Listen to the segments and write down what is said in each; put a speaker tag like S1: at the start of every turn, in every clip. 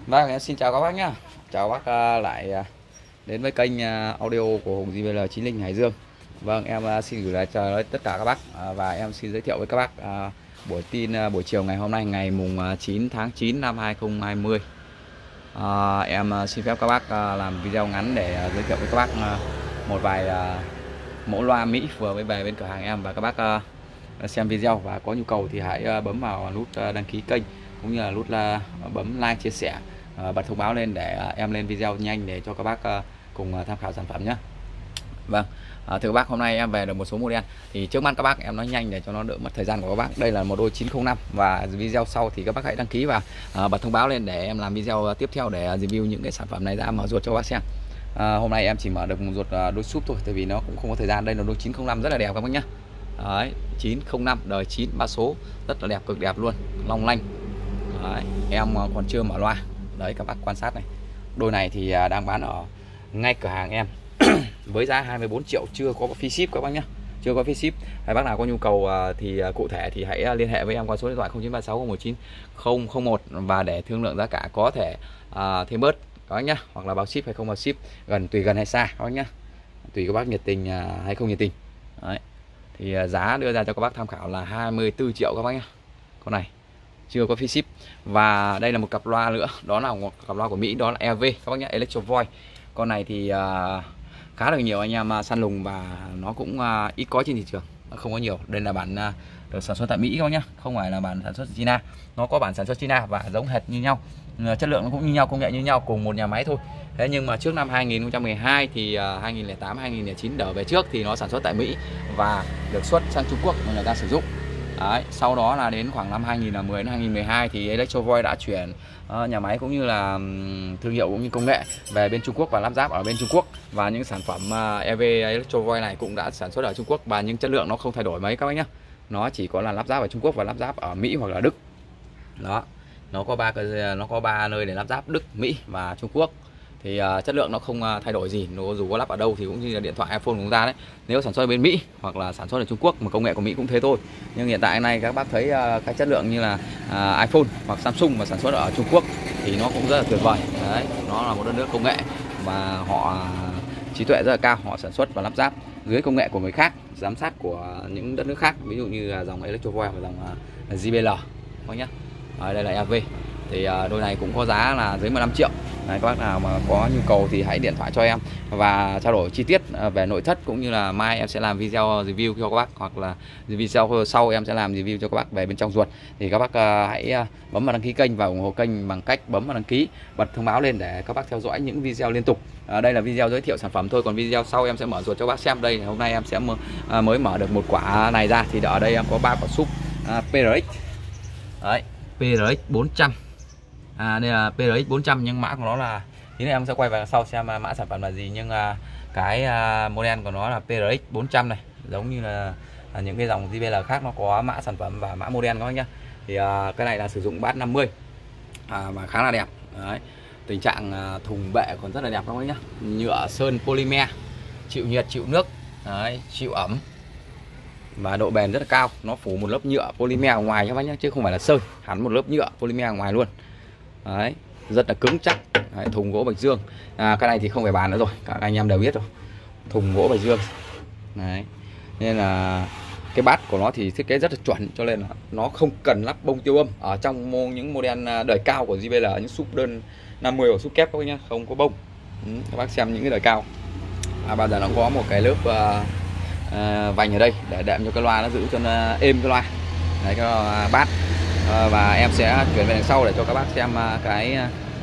S1: Vâng, em xin chào các bác nhá. Chào bác lại đến với kênh audio của Hùng JBL Chí Linh Hải Dương. Vâng, em xin gửi lại cho tất cả các bác và em xin giới thiệu với các bác buổi tin buổi chiều ngày hôm nay ngày mùng 9 tháng 9 năm 2020. Em xin phép các bác làm video ngắn để giới thiệu với các bác một vài mẫu loa Mỹ vừa mới về bên cửa hàng em, và các bác xem video và có nhu cầu thì hãy bấm vào nút đăng ký kênh cũng như là nút bấm like, chia sẻ, bật thông báo lên để em lên video nhanh để cho các bác cùng tham khảo sản phẩm nhé. Vâng, thưa các bác, hôm nay em về được một số model thì trước mắt các bác em nói nhanh để cho nó đỡ mất thời gian của các bác. Đây là một đôi 905 và video sau thì các bác hãy đăng ký và bật thông báo lên để em làm video tiếp theo để review những cái sản phẩm này ra, mở ruột cho các bác xem. Hôm nay em chỉ mở được một ruột đôi súp thôi, tại vì nó cũng không có thời gian. Đây là đôi 905 rất là đẹp các bác nhé. Đấy, 905 đời 9 ba số rất là đẹp, cực đẹp luôn, long lanh. Đấy, em còn chưa mở loa. Đấy, các bác quan sát này. Đôi này thì đang bán ở ngay cửa hàng em với giá 24 triệu, chưa có phí ship các bác nhé, chưa có phí ship. Hay bác nào có nhu cầu thì cụ thể thì hãy liên hệ với em qua số điện thoại 0936 019 001 và để thương lượng giá cả, có thể thêm bớt các bác nhé, hoặc là bao ship hay không bao ship, tùy gần hay xa các bác nhé, tùy các bác nhiệt tình hay không nhiệt tình. Đấy, thì giá đưa ra cho các bác tham khảo là 24 triệu các bác nhé. Con này chưa có phí ship. Và đây là một cặp loa nữa, đó là một cặp loa của Mỹ, đó là EV các bác nhé, Electro Voice. Con này thì khá là nhiều anh em săn lùng và nó cũng ít có trên thị trường, nó không có nhiều. Đây là bản được sản xuất tại Mỹ các bác nhé, không phải là bản sản xuất China. Nó có bản sản xuất China và giống hệt như nhau, chất lượng nó cũng như nhau, công nghệ như nhau, cùng một nhà máy thôi. Thế nhưng mà trước năm 2012 thì 2008 2009 đỡ về trước thì nó sản xuất tại Mỹ và được xuất sang Trung Quốc mà người ta sử dụng. Đấy, sau đó là đến khoảng năm 2010 đến 2012 thì Electro Voice đã chuyển nhà máy cũng như là thương hiệu cũng như công nghệ về bên Trung Quốc và lắp ráp ở bên Trung Quốc. Và những sản phẩm EV Electro Voice này cũng đã sản xuất ở Trung Quốc, và những chất lượng nó không thay đổi mấy các bác nhé. Nó chỉ có là lắp ráp ở Trung Quốc và lắp ráp ở Mỹ hoặc là Đức. Đó, nó có ba nơi để lắp ráp: Đức, Mỹ và Trung Quốc. Thì chất lượng nó không thay đổi gì, nó dù có lắp ở đâu thì cũng như là điện thoại iPhone của chúng ta đấy. Nếu sản xuất ở bên Mỹ hoặc là sản xuất ở Trung Quốc mà công nghệ của Mỹ cũng thế thôi. Nhưng hiện tại này các bác thấy cái chất lượng như là iPhone hoặc Samsung mà sản xuất ở Trung Quốc thì nó cũng rất là tuyệt vời. Đấy, nó là một đất nước công nghệ và họ trí tuệ rất là cao, họ sản xuất và lắp ráp dưới công nghệ của người khác, giám sát của những đất nước khác, ví dụ như là dòng Electro Voice và dòng JBL thôi nhé. Đây là EV. Thì đôi này cũng có giá là dưới 15 triệu. Đấy, các bác nào mà có nhu cầu thì hãy điện thoại cho em và trao đổi chi tiết về nội thất, cũng như là mai em sẽ làm video review cho các bác, hoặc là video sau em sẽ làm review cho các bác về bên trong ruột. Thì các bác hãy bấm vào đăng ký kênh và ủng hộ kênh bằng cách bấm vào đăng ký, bật thông báo lên để các bác theo dõi những video liên tục. Đây là video giới thiệu sản phẩm thôi, còn video sau em sẽ mở ruột cho các bác xem. Đây hôm nay em sẽ mới mở được một quả này ra, thì ở đây em có 3 quả súp PRX. Đấy, PRX 400. Đây là PRX 400 nhưng mã của nó là, tí nữa em sẽ quay vào sau xem mã sản phẩm là gì, nhưng cái model của nó là PRX 400 này, giống như là những cái dòng JBL khác nó có mã sản phẩm và mã model các bác nhá. Thì cái này là sử dụng bass 50 và khá là đẹp. Đấy, tình trạng thùng bệ còn rất là đẹp các bác nhá, nhựa sơn polymer, chịu nhiệt chịu nước. Đấy, chịu ẩm và độ bền rất là cao. Nó phủ một lớp nhựa polymer ở ngoài các bác nhá, chứ không phải là sơn, hẳn một lớp nhựa polymer ở ngoài luôn. Đấy, rất là cứng chắc. Đấy, thùng gỗ Bạch Dương. Cái này thì không phải bàn nữa rồi, các anh em đều biết rồi, thùng gỗ Bạch Dương. Đấy, nên là cái bát của nó thì thiết kế rất là chuẩn, cho nên là nó không cần lắp bông tiêu âm ở trong những model đời cao của JBL, những súp đơn 50 hoặc súp kép các bác nhá, không có bông. Các bác xem những cái đời cao bao giờ nó có một cái lớp vành ở đây để đệm cho cái loa, nó giữ cho nó êm cái loa. Đấy, cái bát. Và em sẽ chuyển về đằng sau để cho các bác xem cái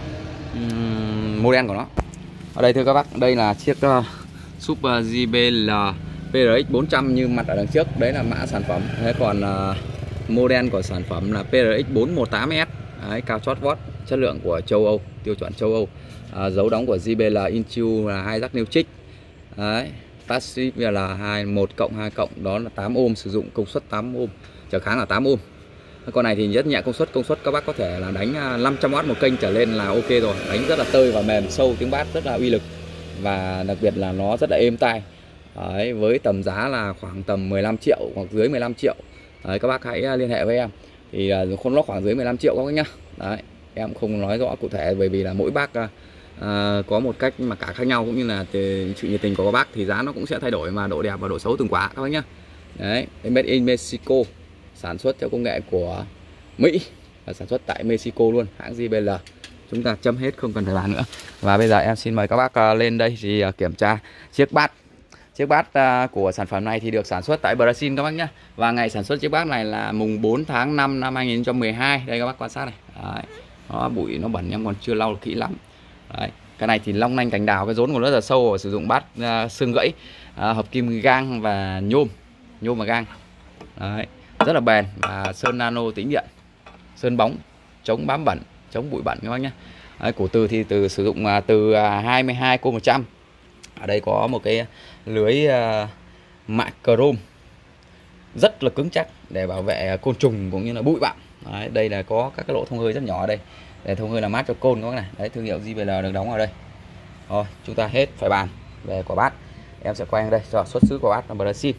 S1: model của nó. Ở đây thưa các bác, đây là chiếc súp JBL PRX 400 như mặt ở đằng trước, đấy là mã sản phẩm. Thế còn model của sản phẩm là PRX 418S. Đấy, cao chót vót, chất lượng của châu Âu, tiêu chuẩn châu Âu. Dấu đóng của JBL Intune là 2 jack nêu trích. Đấy, passive là 1 cộng 2 cộng, đó là 8 ohm, sử dụng công suất 8 ohm, trở kháng là 8 ohm. Con này thì rất nhẹ công suất các bác có thể là đánh 500W một kênh trở lên là ok rồi, đánh rất là tơi và mềm, sâu, tiếng bass rất là uy lực, và đặc biệt là nó rất là êm tai. Đấy, với tầm giá là khoảng tầm 15 triệu hoặc dưới 15 triệu. Đấy, các bác hãy liên hệ với em thì nó khoảng dưới 15 triệu các bác nhá. Đấy, em không nói rõ cụ thể, bởi vì là mỗi bác có một cách mà cả khác nhau, cũng như là sự nhiệt tình của các bác thì giá nó cũng sẽ thay đổi, mà độ đẹp và độ xấu từng quả các bác nhá. Đấy, made in Mexico, sản xuất theo công nghệ của Mỹ và sản xuất tại Mexico luôn, hãng JBL. Chúng ta chấm hết, không cần phải bàn nữa. Và bây giờ em xin mời các bác lên đây thì kiểm tra chiếc bát. Chiếc bát của sản phẩm này thì được sản xuất tại Brazil các bác nhé. Và ngày sản xuất chiếc bát này là mùng 4 tháng 5 năm 2012. Đây các bác quan sát này. Đấy. Nó bụi nó bẩn, em còn chưa lau kỹ lắm. Đấy. Cái này thì long lanh cành đào, cái rốn của nó rất là sâu, và sử dụng bát xương gãy, hợp kim gang và nhôm và gang. Đấy. Rất là bền, và sơn nano tĩnh điện, sơn bóng, chống bám bẩn, chống bụi bẩn các bác nhé. Đấy, cổ từ thì sử dụng từ 22Co100. Ở đây có một cái lưới mạ chrome rất là cứng chắc để bảo vệ côn trùng cũng như là bụi bặm. Đấy, đây là có các cái lỗ thông hơi rất nhỏ ở đây để thông hơi làm mát cho côn các bác này. Đấy, thương hiệu JBL được đóng ở đây. Rồi, chúng ta hết phải bàn về quả bát. Em sẽ quay ở đây cho xuất xứ của bát là Brazil.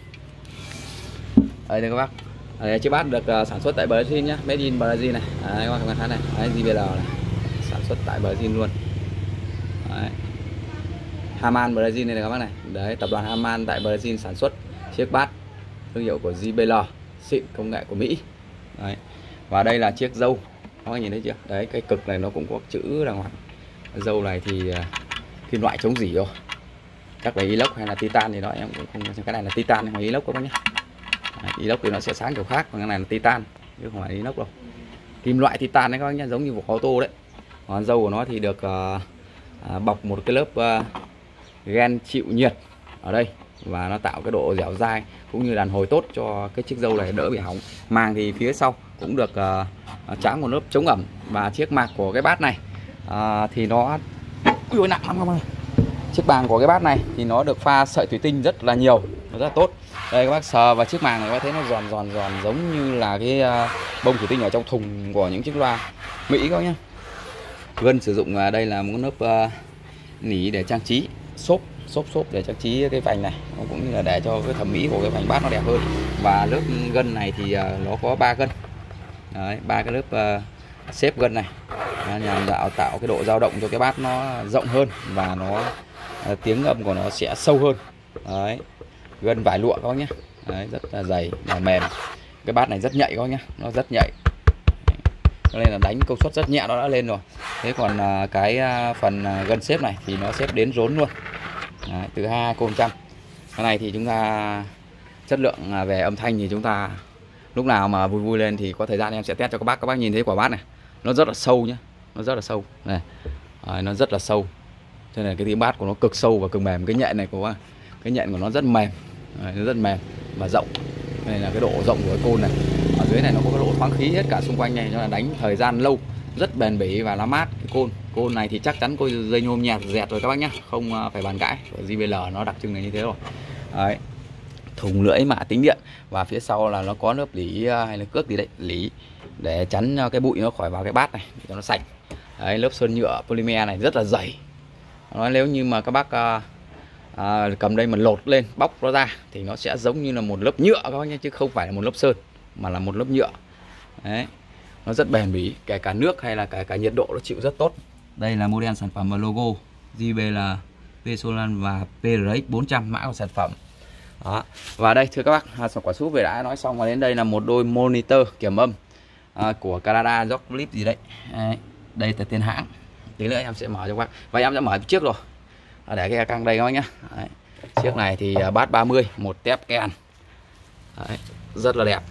S1: Đây các bác. Đấy, chiếc bát được sản xuất tại Brazil nhá, made in Brazil này. Đấy, các bác thấy này, đấy, JBL này, sản xuất tại Brazil luôn. Đấy. Haman Brazil này các bác này. Đấy, tập đoàn Haman tại Brazil sản xuất chiếc bát thương hiệu của JBL, xịn, công nghệ của Mỹ. Đấy. Và đây là chiếc dâu, các bác nhìn thấy chưa? Đấy, cái cực này nó cũng có chữ đàng hoàng. Dâu này thì kim loại chống rỉ rồi, chắc là inox hay là titan thì đó em cũng không. Cái này là titan hoặc inox các bác nhé. Inox thì nó sẽ sáng kiểu khác, còn cái này là titan chứ không phải inox đâu. Kim loại titan đấy các bác nhé, giống như vỏ ô tô đấy. Còn dâu của nó thì được bọc một cái lớp gen chịu nhiệt ở đây, và nó tạo cái độ dẻo dai cũng như đàn hồi tốt cho cái chiếc dâu này đỡ bị hỏng. Màng thì phía sau cũng được tráng một lớp chống ẩm. Và chiếc mạc của cái bát này thì nó nặng lắm các bác. Chiếc màng của cái bát này thì nó được pha sợi thủy tinh rất là nhiều, nó rất là tốt. Đây các bác sờ vào chiếc màng này có thấy nó giòn giống như là cái bông thủy tinh ở trong thùng của những chiếc loa Mỹ các bác nhé. Gân sử dụng đây là một lớp nỉ để trang trí, xốp để trang trí cái vành này, cũng như là để cho cái thẩm mỹ của cái vành bát nó đẹp hơn. Và lớp gân này thì nó có 3 gân. Đấy, 3 cái lớp xếp gân này nhằm tạo cái độ dao động cho cái bát nó rộng hơn, và nó tiếng âm của nó sẽ sâu hơn. Đấy, gân vải lụa các bác nhé. Đấy, rất là dày và mềm. Cái bát này rất nhạy các bác nhé, nó rất nhạy, cho nên là đánh công suất rất nhẹ nó đã lên rồi. Thế còn cái phần gân xếp này thì nó xếp đến rốn luôn. Đấy, từ 22Co100. Cái này thì chúng ta chất lượng về âm thanh thì chúng ta lúc nào mà vui lên thì có thời gian em sẽ test cho các bác nhìn thấy quả bát này, nó rất là sâu nhé, nó rất là sâu này. Đấy, nó rất là sâu, cho nên cái tiếng bát của nó cực sâu và cực mềm. Cái nhện này của cái nhện của nó rất mềm. Đấy, nó rất mềm và rộng. Đây là cái độ rộng của cái côn này. Ở dưới này nó có cái lỗ thoáng khí hết cả xung quanh này, cho là đánh thời gian lâu, rất bền bỉ và nó mát. Cái côn này thì chắc chắn có dây nhôm nhẹt dẹt rồi các bác nhá, không phải bàn cãi. JBL nó đặc trưng này như thế rồi. Đấy, thùng lưỡi mạ tính điện, và phía sau là nó có lớp lỉ hay là cước gì đấy, lỉ để chắn cái bụi nó khỏi vào cái bát này cho nó sạch. Đấy, lớp sơn nhựa polymer này rất là dày. Nó nếu như mà các bác cầm đây mà lột lên bóc nó ra thì nó sẽ giống như là một lớp nhựa các bác nhé, chứ không phải là một lớp sơn mà là một lớp nhựa. Đấy, nó rất bền bỉ, kể cả nước hay là cả nhiệt độ nó chịu rất tốt. Đây là model sản phẩm và logo JBL, Pesolan và PRX 400 mã của sản phẩm. Đó. Và đây thưa các bác, quả súp về đã nói xong, và đến đây là một đôi monitor kiểm âm của Canada, Rock Clip gì đấy. Đây là tên hãng. Tí nữa em sẽ mở cho các bác. Và em đã mở trước rồi. Để cái căng đây các bác nhé. Đấy. Chiếc này thì bass 30, một tép Ken. Đấy, rất là đẹp.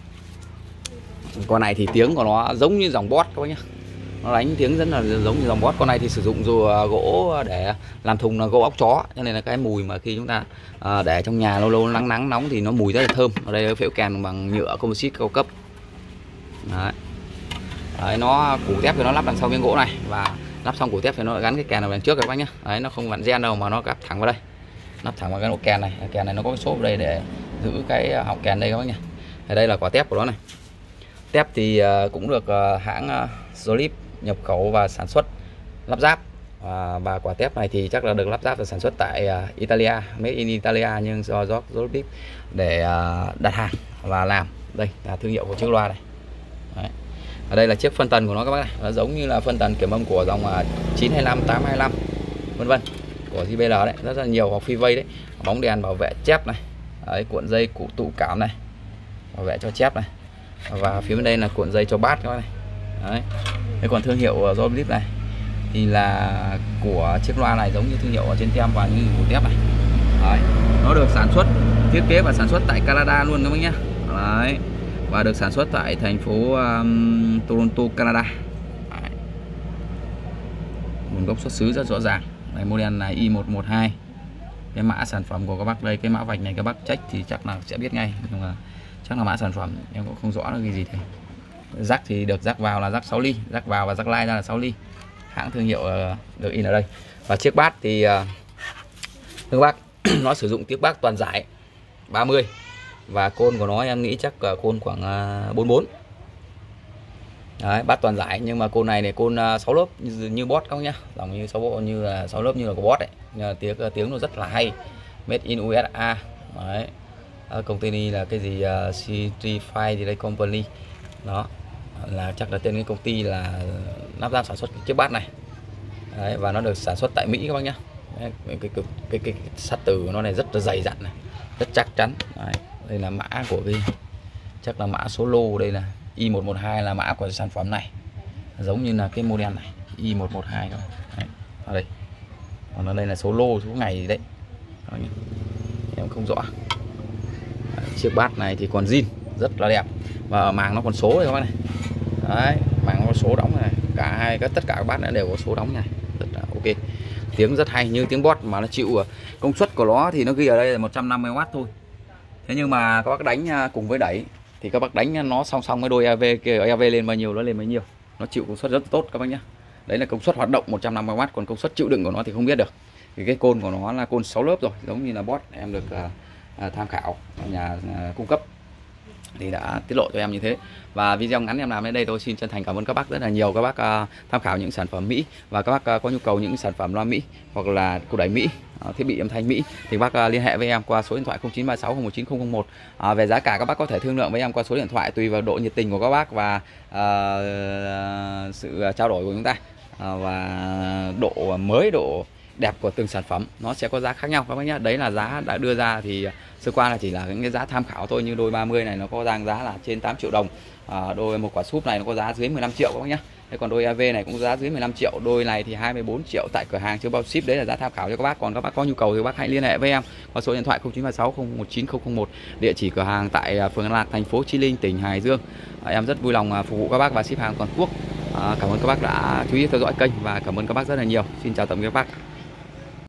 S1: Con này thì tiếng của nó giống như dòng Boss các bác nhé. Nó đánh tiếng rất là giống như dòng Boss. Con này thì sử dụng rùa gỗ để làm thùng là gỗ óc chó, cho nên là cái mùi mà khi chúng ta để trong nhà lâu lâu nắng nóng thì nó mùi rất là thơm. Ở đây phễu kèn bằng nhựa composite cao cấp. Đấy. Đấy, nó củ thép thì nó lắp đằng sau miếng gỗ này, và lắp xong củ thép thì nó gắn cái kèn ở đằng trước các bác nhé. Đấy, nó không vặn gen đâu mà nó cắm thẳng vào đây, lắp thẳng vào cái ổ kèn này. Kèn này nó có cái xốp đây để giữ cái họng kèn đây các bác nhé. Ở đây là quả tép của nó này. Tép thì cũng được hãng Zolip nhập khẩu và sản xuất lắp ráp, và quả tép này thì chắc là được lắp ráp và sản xuất tại Italia, made in Italia, nhưng do Zolip để đặt hàng và làm. Đây là thương hiệu của chiếc loa này. Đấy. Ở đây là chiếc phân tần của nó các bác này, nó giống như là phân tần kiểm âm của dòng 925, 825 vân vân của JBL đấy, rất là nhiều hoặc phi vây đấy. Bóng đèn bảo vệ chép này, đấy, cuộn dây cụ tụ cảm này, bảo vệ cho chép này, và phía bên đây là cuộn dây cho bát các bác này. Đấy. Thế còn thương hiệu Joblip này thì là của chiếc loa này giống như thương hiệu ở trên tem và như của tép này. Đấy. Nó được sản xuất, thiết kế và sản xuất tại Canada luôn các bác nhé. Đấy. Và được sản xuất tại thành phố Toronto, Canada. Đấy. Nguồn gốc xuất xứ rất rõ ràng. Đây, model này i112. Cái mã sản phẩm của các bác đây, cái mã vạch này các bác check thì chắc là sẽ biết ngay, nhưng mà chắc là mã sản phẩm em cũng không rõ là cái gì thế. Rắc thì được rắc vào là rắc 6 ly, rắc vào và rắc lai ra là 6 ly. Hãng thương hiệu được in ở đây. Và chiếc bát thì các bác nó sử dụng tiếp bát toàn giải 30 và côn của nó em nghĩ chắc côn khoảng 44. Đấy, bát toàn giải nhưng mà côn này côn 6 lớp như bot các nhá, dòng như 6 như là 6 lớp như là của bot đấy. Nhưng mà tiếng nó rất là hay. Made in USA. Đấy. Công ty là cái gì Citrify gì đây company. Đó là chắc là tên cái công ty là lắp ráp sản xuất chiếc bát này. Đấy, và nó được sản xuất tại Mỹ các bác nhá. Đấy, cái sắt từ của nó này rất là dày dặn này, rất chắc chắn. Đấy, đây là mã của cái chắc là mã số lô, đây là i112 là mã của sản phẩm này, giống như là cái model này i112 các bạn. Đấy, ở đây. Còn ở đây là số lô, số ngày gì đấy. Đấy, em không rõ. Đấy, chiếc bát này thì còn zin rất là đẹp và ở màng nó còn số các bác này. Đấy, màng nó có số đóng này, tất cả các bát nó đều có số đóng này, rất là ok. Tiếng rất hay như tiếng bot mà nó chịu công suất của nó thì nó ghi ở đây là 150W thôi. Thế nhưng mà các bác đánh cùng với đẩy thì các bác đánh nó song song với đôi EV kia, EV lên bao nhiêu nó lên bấy nhiêu, nó chịu công suất rất tốt các bác nhé. Đấy là công suất hoạt động 150W, còn công suất chịu đựng của nó thì không biết được. Thì cái côn của nó là côn 6 lớp rồi, giống như là bot em được tham khảo nhà cung cấp thì đã tiết lộ cho em như thế. Và video ngắn em làm đến đây tôi xin chân thành cảm ơn các bác rất là nhiều. Các bác tham khảo những sản phẩm Mỹ và các bác có nhu cầu những sản phẩm loa Mỹ hoặc là cục đẩy Mỹ, thiết bị âm thanh Mỹ thì bác liên hệ với em qua số điện thoại 0936 019001. Về giá cả các bác có thể thương lượng với em qua số điện thoại tùy vào độ nhiệt tình của các bác và sự trao đổi của chúng ta và độ mới, độ đẹp của từng sản phẩm nó sẽ có giá khác nhau các bác nhé. Đấy là giá đã đưa ra thì sơ qua là chỉ là cái giá tham khảo thôi. Như đôi 30 này nó có đang giá là trên 8 triệu đồng, đôi một quả súp này nó có giá dưới 15 triệu các bác nhé. Thế còn đôi AV này cũng giá dưới 15 triệu, đôi này thì 24 triệu tại cửa hàng chưa bao ship. Đấy là giá tham khảo cho các bác. Còn các bác có nhu cầu thì các bác hãy liên hệ với em qua số điện thoại 0936 019001, địa chỉ cửa hàng tại phường An Lạc, thành phố Chí Linh, tỉnh Hải Dương. Em rất vui lòng phục vụ các bác và ship hàng toàn quốc. Cảm ơn các bác đã chú ý theo dõi kênh và cảm ơn các bác rất là nhiều. Xin chào tạm biệt các bác.